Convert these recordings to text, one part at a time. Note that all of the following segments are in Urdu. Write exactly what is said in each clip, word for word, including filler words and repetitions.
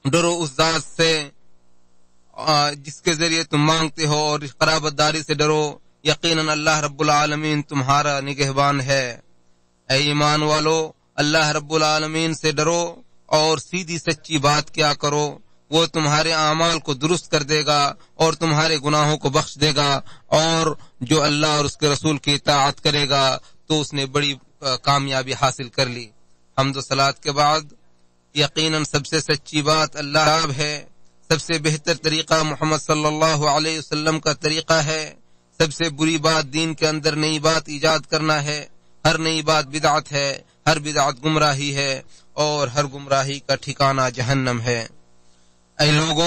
ڈرو اس ذات سے جس کے ذریعے تم مانگتے ہو، اور قرابت داری سے ڈرو، یقیناً اللہ رب العالمین تمہارا نگہبان ہے۔ اے ایمان والو، اللہ رب العالمین سے ڈرو اور سیدھی سچی بات کیا کرو، وہ تمہارے اعمال کو درست کر دے گا اور تمہارے گناہوں کو بخش دے گا، اور جو اللہ اور اس کے رسول کی اطاعت کرے گا تو اس نے بڑی کامیابی حاصل کر لی۔ حمد و صلات کے بعد یقیناً سب سے سچی بات اللہ ہے، سب سے بہتر طریقہ محمد صلی اللہ علیہ وسلم کا طریقہ ہے، سب سے بری بات دین کے اندر نئی بات ایجاد کرنا ہے، ہر نئی بات بدعت ہے، ہر بدعت گمراہی ہے، اور ہر گمراہی کا ٹھکانہ جہنم ہے۔ اے لوگو،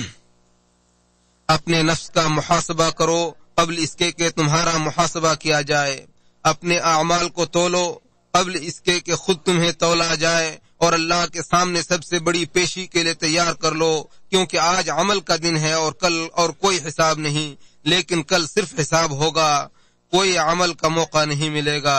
اپنے نفس کا محاسبہ کرو قبل اس کے کہ تمہارا محاسبہ کیا جائے، اپنے اعمال کو تولو قبل اس کے کہ خود تمہیں تولا جائے، اور اللہ کے سامنے سب سے بڑی پیشی کے لیے تیار کر لو، کیونکہ آج عمل کا دن ہے اور کل اور کوئی حساب نہیں، لیکن کل صرف حساب ہوگا، کوئی عمل کا موقع نہیں ملے گا۔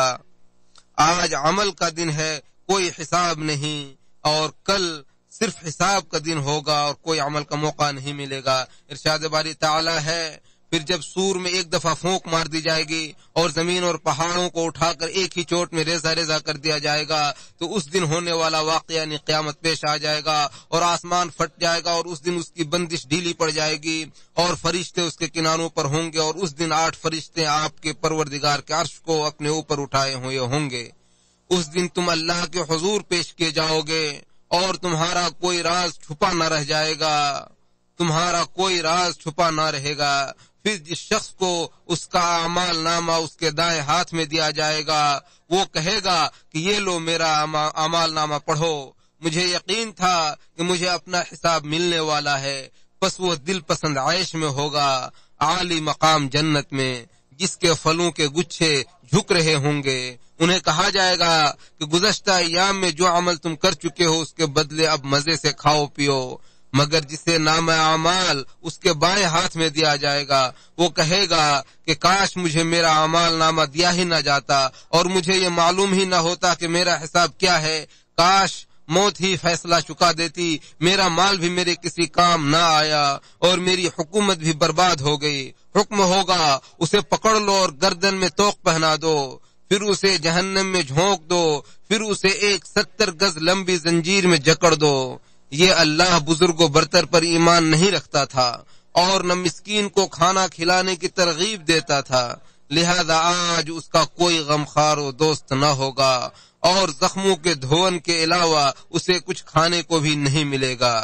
آج عمل کا دن ہے، کوئی حساب نہیں، اور کل صرف حساب کا دن ہوگا اور کوئی عمل کا موقع نہیں ملے گا۔ ارشاد باری تعالی ہے، پھر جب سور میں ایک دفعہ پھونک مار دی جائے گی اور زمین اور پہاڑوں کو اٹھا کر ایک ہی چوٹ میں ریزہ ریزہ کر دیا جائے گا، تو اس دن ہونے والا واقعہ یعنی قیامت پیش آ جائے گا، اور آسمان پھٹ جائے گا، اور اس دن اس کی بندش ڈھیلی پڑ جائے گی، اور فرشتے اس کے کناروں پر ہوں گے، اور اس دن آٹھ فرشتے آپ کے پروردگار کے عرش کو اپنے اوپر اٹھائے ہوئے ہوں گے۔ اس دن تم اللہ کے حضور پیش کیے جاؤ گے، اور تمہارا کوئی راز چھپا نہ رہ جائے گا، تمہارا کوئی راز چھپا نہ رہے گا۔ پھر جس شخص کو اس کا اعمال نامہ اس کے دائیں ہاتھ میں دیا جائے گا، وہ کہے گا کہ یہ لو میرا اعمال نامہ پڑھو، مجھے یقین تھا کہ مجھے اپنا حساب ملنے والا ہے۔ پس وہ دل پسند عیش میں ہوگا، عالی مقام جنت میں، جس کے پھلوں کے گچھے جھک رہے ہوں گے۔ انہیں کہا جائے گا کہ گزشتہ ایام میں جو عمل تم کر چکے ہو اس کے بدلے اب مزے سے کھاؤ پیو، مگر جسے نام اعمال اس کے بائیں ہاتھ میں دیا جائے گا، وہ کہے گا کہ کاش مجھے میرا اعمال نامہ دیا ہی نہ جاتا، اور مجھے یہ معلوم ہی نہ ہوتا کہ میرا حساب کیا ہے، کاش موت ہی فیصلہ چکا دیتی، میرا مال بھی میرے کسی کام نہ آیا، اور میری حکومت بھی برباد ہو گئی۔ حکم ہوگا اسے پکڑ لو اور گردن میں توق پہنا دو، پھر اسے جہنم میں جھونک دو، پھر اسے ایک ستر گز لمبی زنجیر میں جکڑ دو۔ یہ اللہ بزرگ و برتر پر ایمان نہیں رکھتا تھا، اور نہ مسکین کو کھانا کھلانے کی ترغیب دیتا تھا، لہذا آج اس کا کوئی غمخوار و دوست نہ ہوگا، اور زخموں کے دھون کے علاوہ اسے کچھ کھانے کو بھی نہیں ملے گا۔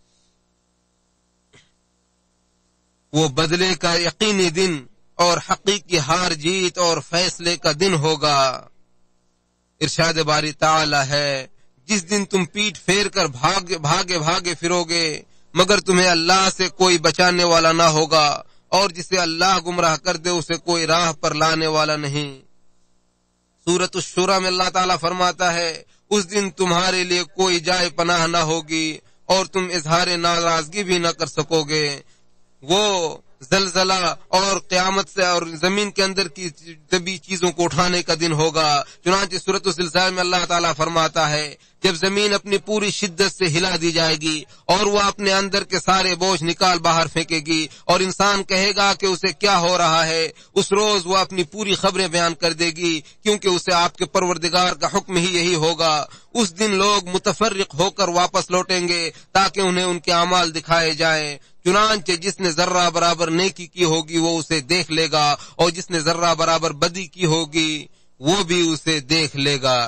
وہ بدلے کا یقینی دن اور حقیقی ہار جیت اور فیصلے کا دن ہوگا۔ ارشاد باری تعالی ہے، جس دن تم پیٹ پھیر کر بھاگے بھاگے بھاگے پھرو گے، مگر تمہیں اللہ سے کوئی بچانے والا نہ ہوگا، اور جسے اللہ گمراہ کر دے اسے کوئی راہ پر لانے والا نہیں۔ سورۃ الشورى میں اللہ تعالیٰ فرماتا ہے، اس دن تمہارے لیے کوئی جائے پناہ نہ ہوگی، اور تم اظہار ناراضگی بھی نہ کر سکو گے۔ وہ زلزلہ اور قیامت سے اور زمین کے اندر کی طبی چیزوں کو اٹھانے کا دن ہوگا۔ چنانچہ سورۃ الزلزال میں اللہ تعالیٰ فرماتا ہے، جب زمین اپنی پوری شدت سے ہلا دی جائے گی اور وہ اپنے اندر کے سارے بوجھ نکال باہر پھینکے گی، اور انسان کہے گا کہ اسے کیا ہو رہا ہے، اس روز وہ اپنی پوری خبریں بیان کر دے گی، کیونکہ اسے آپ کے پروردگار کا حکم ہی یہی ہوگا۔ اس دن لوگ متفرق ہو کر واپس لوٹیں گے تاکہ انہیں ان کے اعمال دکھائے جائیں۔ چنانچہ جس نے ذرہ برابر نیکی کی ہوگی وہ اسے دیکھ لے گا، اور جس نے ذرہ برابر بدی کی ہوگی وہ بھی اسے دیکھ لے گا۔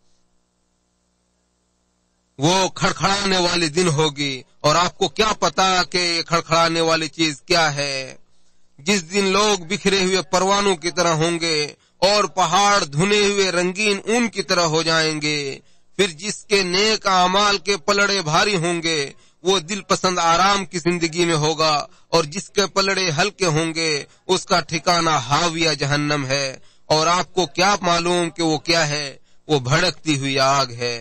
وہ کھڑکھڑانے والی دن ہوگی، اور آپ کو کیا پتا کہ یہ کھڑکھڑانے والی چیز کیا ہے۔ جس دن لوگ بکھرے ہوئے پروانوں کی طرح ہوں گے، اور پہاڑ دھنے ہوئے رنگین اون کی طرح ہو جائیں گے۔ پھر جس کے نیک اعمال کے پلڑے بھاری ہوں گے وہ دل پسند آرام کی زندگی میں ہوگا، اور جس کے پلڑے ہلکے ہوں گے اس کا ٹھکانہ ہاویہ جہنم ہے۔ اور آپ کو کیا معلوم کہ وہ کیا ہے؟ وہ بھڑکتی ہوئی آگ ہے۔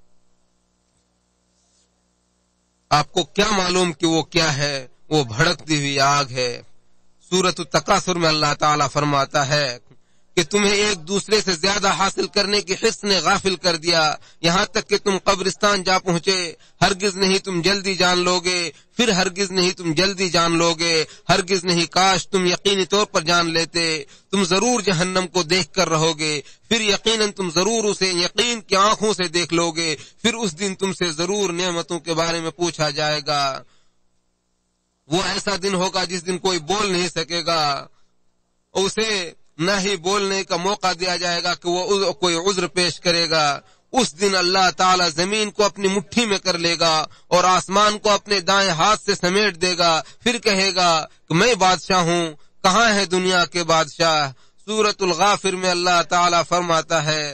آپ کو کیا معلوم کہ وہ کیا ہے؟ وہ بھڑکتی ہوئی آگ ہے۔ سورۃ التکاثر میں اللہ تعالیٰ فرماتا ہے، کہ تمہیں ایک دوسرے سے زیادہ حاصل کرنے کی حرص نے غافل کر دیا، یہاں تک کہ تم قبرستان جا پہنچے۔ ہرگز نہیں تم جلدی جان لوگے، پھر ہرگز نہیں تم جلدی جان لوگے، ہرگز نہیں کاش تم یقینی طور پر جان لیتے۔ تم ضرور جہنم کو دیکھ کر رہو گے، پھر یقیناً تم ضرور اسے یقین کی آنکھوں سے دیکھ لو گے، پھر اس دن تم سے ضرور نعمتوں کے بارے میں پوچھا جائے گا۔ وہ ایسا دن ہوگا جس دن کوئی بول نہیں سکے گا، اسے نہ ہی بولنے کا موقع دیا جائے گا کہ وہ کوئی عذر پیش کرے گا۔ اس دن اللہ تعالی زمین کو اپنی مٹھی میں کر لے گا اور آسمان کو اپنے دائیں ہاتھ سے سمیٹ دے گا، پھر کہے گا کہ میں بادشاہ ہوں، کہاں ہے دنیا کے بادشاہ۔ سورۃ الغافر میں اللہ تعالی فرماتا ہے،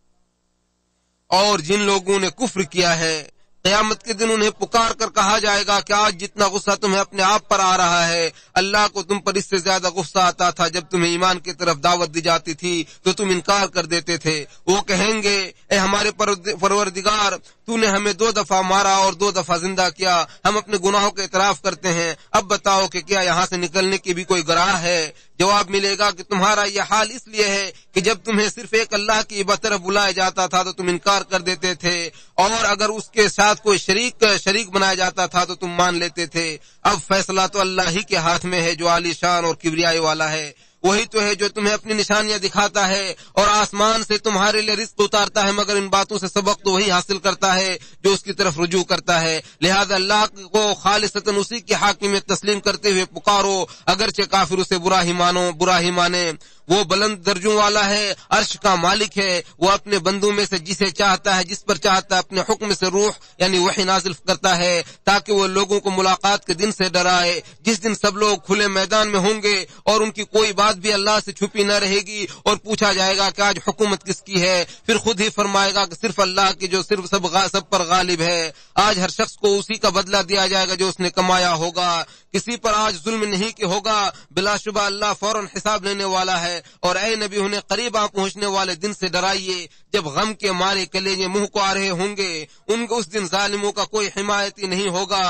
اور جن لوگوں نے کفر کیا ہے قیامت کے دن انہیں پکار کر کہا جائے گا کہ آج جتنا غصہ تمہیں اپنے آپ پر آ رہا ہے، اللہ کو تم پر اس سے زیادہ غصہ آتا تھا جب تمہیں ایمان کی طرف دعوت دی جاتی تھی تو تم انکار کر دیتے تھے۔ وہ کہیں گے، اے ہمارے پروردگار، تو نے ہمیں دو دفعہ مارا اور دو دفعہ زندہ کیا، ہم اپنے گناہوں کا اعتراف کرتے ہیں، اب بتاؤ کہ کیا یہاں سے نکلنے کی بھی کوئی گراہ ہے؟ جواب ملے گا کہ تمہارا یہ حال اس لیے ہے کہ جب تمہیں صرف ایک اللہ کی عبادت طرف بلایا جاتا تھا تو تم انکار کر دیتے تھے، اور اگر اس کے ساتھ کوئی شریک شریک بنایا جاتا تھا تو تم مان لیتے تھے۔ اب فیصلہ تو اللہ ہی کے ہاتھ میں ہے جو عالی شان اور کبریائی والا ہے۔ وہی تو ہے جو تمہیں اپنی نشانیاں دکھاتا ہے اور آسمان سے تمہارے لیے رزق اتارتا ہے، مگر ان باتوں سے سبق تو وہی حاصل کرتا ہے جو اس کی طرف رجوع کرتا ہے۔ لہذا اللہ کو خالصتاً اسی کی حاکمیت تسلیم کرتے ہوئے پکارو، اگرچہ کافر اسے برا ہی مانو برا ہی مانے۔ وہ بلند درجوں والا ہے، عرش کا مالک ہے، وہ اپنے بندوں میں سے جسے چاہتا ہے جس پر چاہتا ہے اپنے حکم سے روح یعنی وحی نازل کرتا ہے تاکہ وہ لوگوں کو ملاقات کے دن سے ڈرائے، جس دن سب لوگ کھلے میدان میں ہوں گے اور ان کی کوئی بات بھی اللہ سے چھپی نہ رہے گی، اور پوچھا جائے گا کہ آج حکومت کس کی ہے، پھر خود ہی فرمائے گا کہ صرف اللہ کی جو صرف سب سب پر غالب ہے۔ آج ہر شخص کو اسی کا بدلہ دیا جائے گا جو اس نے کمایا ہوگا، کسی پر آج ظلم نہیں کہ ہوگا، بلا شبہ اللہ فوراً حساب لینے والا ہے۔ اور اے نبی، انہیں قریب آ پہنچنے والے دن سے ڈرائیے جب غم کے مارے کلیجے منہ کو آ رہے ہوں گے، ان کو اس دن ظالموں کا کوئی حمایتی نہیں ہوگا۔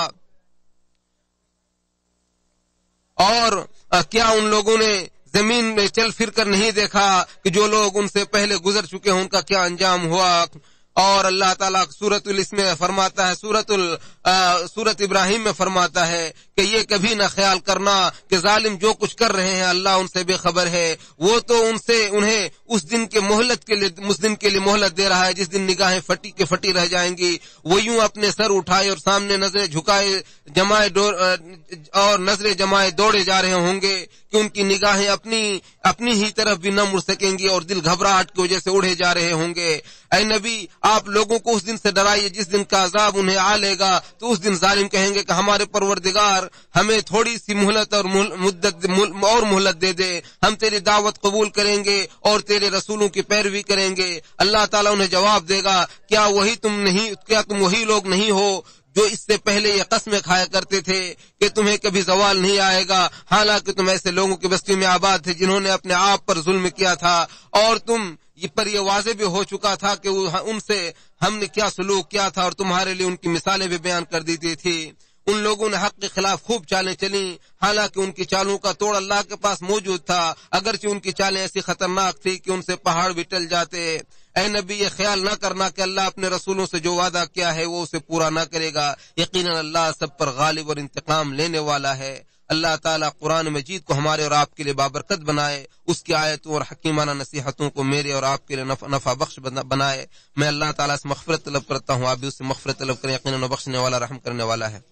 اور کیا ان لوگوں نے زمین میں چل پھر کر نہیں دیکھا کہ جو لوگ ان سے پہلے گزر چکے ہیں ان کا کیا انجام ہوا؟ اور اللہ تعالیٰ سورۃ الاسم میں فرماتا ہے، سورۃ ال سورۃ ابراہیم میں فرماتا ہے کہ یہ کبھی نہ خیال کرنا کہ ظالم جو کچھ کر رہے ہیں اللہ ان سے بے خبر ہے، وہ تو ان سے انہیں اس دن کے مہلت کے لیے اس دن کے لیے مہلت دے رہا ہے جس دن نگاہیں پھٹی کے پھٹی رہ جائیں گی۔ وہ یوں اپنے سر اٹھائے اور سامنے نظریں جھکائے جمائے اور نظریں جمائے دوڑے جا رہے ہوں گے کہ ان کی نگاہیں اپنی اپنی ہی طرف بھی نہ مڑ سکیں گی اور دل گھبراہٹ کی وجہ سے اڑے جا رہے ہوں گے۔ اے نبی، آپ لوگوں کو اس دن سے ڈرائیے جس دن کا عذاب انہیں آ لے گا، تو اس دن ظالم کہیں گے کہ ہمارے پروردگار ہمیں تھوڑی سی مہلت اور مدت اور مہلت دے دے، ہم تیری دعوت قبول کریں گے اور تیرے رسولوں کی پیروی کریں گے۔ اللہ تعالیٰ انہیں جواب دے گا، کیا وہی تم نہیں کیا تم وہی لوگ نہیں ہو جو اس سے پہلے یہ قسمیں کھایا کرتے تھے کہ تمہیں کبھی زوال نہیں آئے گا، حالانکہ تم ایسے لوگوں کی بستی میں آباد تھے جنہوں نے اپنے آپ پر ظلم کیا تھا، اور تم یہ پر یہ واضح بھی ہو چکا تھا کہ ان سے ہم نے کیا سلوک کیا تھا اور تمہارے لیے ان کی مثالیں بھی بیان کر دی تھی۔ ان لوگوں نے حق کے خلاف خوب چالیں چلیں، حالانکہ ان کی چالوں کا توڑ اللہ کے پاس موجود تھا، اگرچہ ان کی چالیں ایسی خطرناک تھی کہ ان سے پہاڑ بھی ٹل جاتے۔ اے نبی، یہ خیال نہ کرنا کہ اللہ اپنے رسولوں سے جو وعدہ کیا ہے وہ اسے پورا نہ کرے گا، یقیناً اللہ سب پر غالب اور انتقام لینے والا ہے۔ اللہ تعالیٰ قرآن مجید کو ہمارے اور آپ کے لیے بابرکت بنائے، اس کی آیتوں اور حکیمانہ نصیحتوں کو میرے اور آپ کے لیے نفع بخش بنائے۔ میں اللہ تعالیٰ سے مغفرت طلب کرتا ہوں، آپ بھی اس سے مغفرت طلب کریں، یقیناً بخشنے والا رحم کرنے والا ہے۔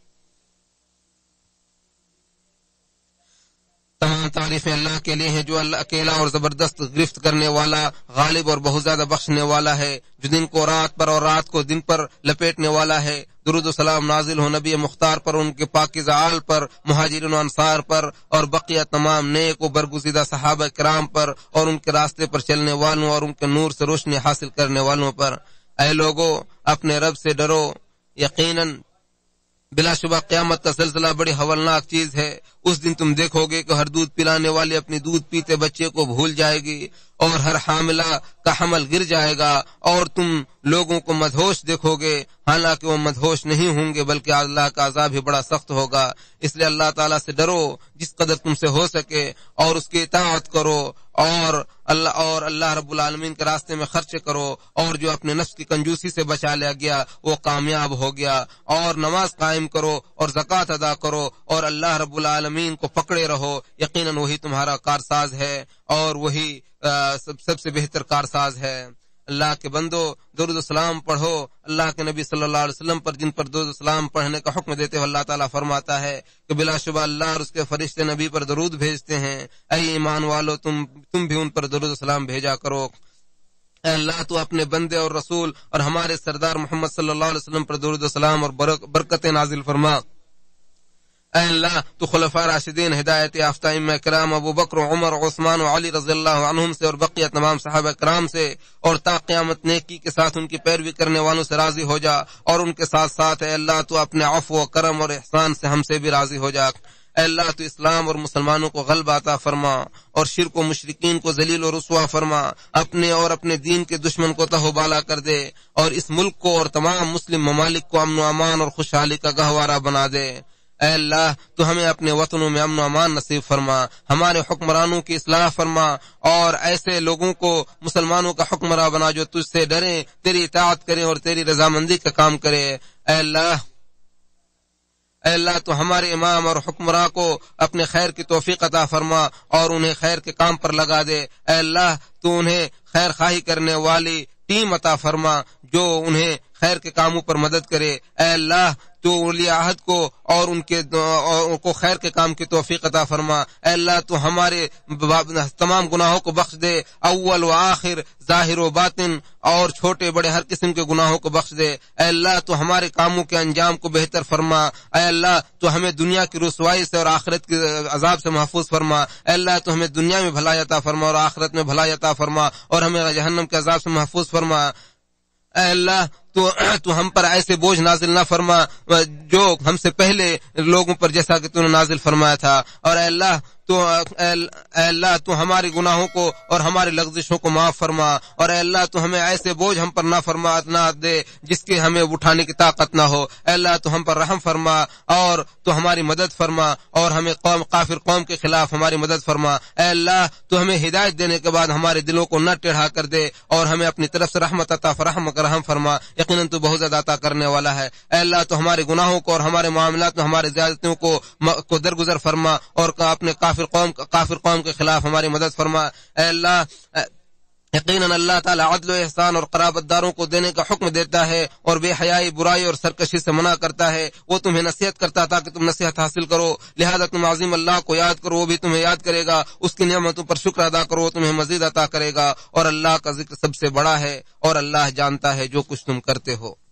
تمام تعریفیں اللہ کے لیے ہیں جو اللہ اکیلا اور زبردست گرفت کرنے والا، غالب اور بہت زیادہ بخشنے والا ہے، جو دن کو رات پر اور رات کو دن پر لپیٹنے والا ہے۔ درود و سلام نازل ہو نبی مختار پر، ان کے پاکیزہ آل پر، مہاجرین و انصار پر، اور بقیہ تمام نیک و برگزیدہ صحابہ کرام پر اور ان کے راستے پر چلنے والوں اور ان کے نور سے روشنی حاصل کرنے والوں پر۔ اے لوگو، اپنے رب سے ڈرو، یقیناً بلا شبہ قیامت کا سلسلہ بڑی ہولناک چیز ہے، اس دن تم دیکھو گے کہ ہر دودھ پلانے والی اپنی دودھ پیتے بچے کو بھول جائے گی اور ہر حاملہ کا حمل گر جائے گا، اور تم لوگوں کو مدہوش دیکھو گے حالانکہ وہ مدہوش نہیں ہوں گے بلکہ اللہ کا عذاب ہی بڑا سخت ہوگا۔ اس لیے اللہ تعالیٰ سے ڈرو جس قدر تم سے ہو سکے اور اس کی اطاعت کرو، اور اللہ اور اللہ رب العالمین کے راستے میں خرچ کرو، اور جو اپنے نفس کی کنجوسی سے بچا لیا گیا وہ کامیاب ہو گیا، اور نماز قائم کرو اور زکوٰۃ ادا کرو اور اللہ رب العالمین کو پکڑے رہو، یقیناً وہی تمہارا کارساز ہے اور وہی سب سب سے بہتر کارساز ہے۔ اللہ کے بندو درود و سلام پڑھو اللہ کے نبی صلی اللہ علیہ وسلم پر، جن پر درود و سلام پڑھنے کا حکم دیتے ہوئے اللہ تعالیٰ فرماتا ہے کہ بلا شبہ اللہ اور اس کے فرشتے نبی پر درود بھیجتے ہیں، اے ایمان والو تم تم بھی ان پر درود و سلام بھیجا کرو۔ اے اللہ تو اپنے بندے اور رسول اور ہمارے سردار محمد صلی اللہ علیہ وسلم پر درود و سلام اور برکتیں نازل فرما۔ اے اللہ تو خلفاء راشدین ہدایت یافتہ ائمہ کرام ابو بکر عمر عثمان و علی رضی اللہ عنہم سے اور بقیہ تمام صحابہ کرام سے اور تا قیامت نیکی کے ساتھ ان کی پیروی کرنے والوں سے راضی ہو جا، اور ان کے ساتھ ساتھ اے اللہ تو اپنے عفو و کرم اور احسان سے ہم سے بھی راضی ہو جا۔ اے اللہ تو اسلام اور مسلمانوں کو غلبہ عطا فرما اور شرک و مشرکین کو ذلیل و رسوا فرما، اپنے اور اپنے دین کے دشمن کو تہ و بالا کر دے، اور اس ملک کو اور تمام مسلم ممالک کو امن و امان اور خوشحالی کا گہوارہ بنا دے۔ اے اللہ تو ہمیں اپنے وطنوں میں امن و امان نصیب فرما، ہمارے حکمرانوں کی اصلاح فرما، اور ایسے لوگوں کو مسلمانوں کا حکمراں بنا جو تجھ سے ڈریں، تیری اطاعت کریں اور تیری رضامندی کا کام کرے۔ اے اللہ اے اللہ تو ہمارے امام اور حکمراں کو اپنے خیر کی توفیق عطا فرما اور انہیں خیر کے کام پر لگا دے۔ اے اللہ تو انہیں خیر خواہی کرنے والی ٹیم عطا فرما جو انہیں خیر کے کاموں پر مدد کرے۔ اے اللہ تو اولیاء عہد کو اور ان کے ان کو خیر کے کام کی توفیق عطا فرما۔ اے اللہ تو ہمارے تمام گناہوں کو بخش دے، اول و آخر، ظاہر و باطن، اور چھوٹے بڑے ہر قسم کے گناہوں کو بخش دے۔ اے اللہ تو ہمارے کاموں کے انجام کو بہتر فرما۔ اے اللہ تو ہمیں دنیا کی رسوائی سے اور آخرت کے عذاب سے محفوظ فرما۔ اے اللہ تو ہمیں دنیا میں بھلائی عطا فرما اور آخرت میں بھلائی عطا فرما، اور ہمیں جہنم کے عذاب سے محفوظ فرما۔ اے اللہ تو تو ہم پر ایسے بوجھ نازل نہ فرما جو ہم سے پہلے لوگوں پر جیسا کہ تو نے نازل فرمایا تھا، اور اے اللہ تو اے اللہ تو ہمارے گناہوں کو اور ہماری لغزشوں کو معاف فرما، اور اے اللہ تو ہمیں ایسے بوجھ ہم پر نہ فرما نہ دے جس کے ہمیں اٹھانے کی طاقت نہ ہو۔ اے اللہ تو ہم پر رحم فرما اور تو ہماری مدد فرما، اور ہمیں قوم کافر قوم کے خلاف ہماری مدد فرما۔ اے اللہ تو ہمیں ہدایت دینے کے بعد ہمارے دلوں کو نہ ٹیڑھا کر دے، اور ہمیں اپنی طرف سے رحمت عطا فرحم کر رحم فرما، یقیناً تو بہت زیادہ عطا کرنے والا ہے۔ اے اللہ تو ہمارے گناہوں کو اور ہمارے معاملات میں ہمارے زیادتیوں کو کو درگزر فرما، اور اپنے کافر قوم کافر قوم کے خلاف ہماری مدد فرما۔ اے اللہ یقیناً اللہ تعالیٰ عدل و احسان اور قرابت داروں کو دینے کا حکم دیتا ہے اور بے حیائی، برائی اور سرکشی سے منع کرتا ہے۔ وہ تمہیں نصیحت کرتا تھا کہ تم نصیحت حاصل کرو، لہذا تم عظیم اللہ کو یاد کرو، وہ بھی تمہیں یاد کرے گا۔ اس کی نعمتوں پر شکر ادا کرو، وہ تمہیں مزید عطا کرے گا، اور اللہ کا ذکر سب سے بڑا ہے، اور اللہ جانتا ہے جو کچھ تم کرتے ہو۔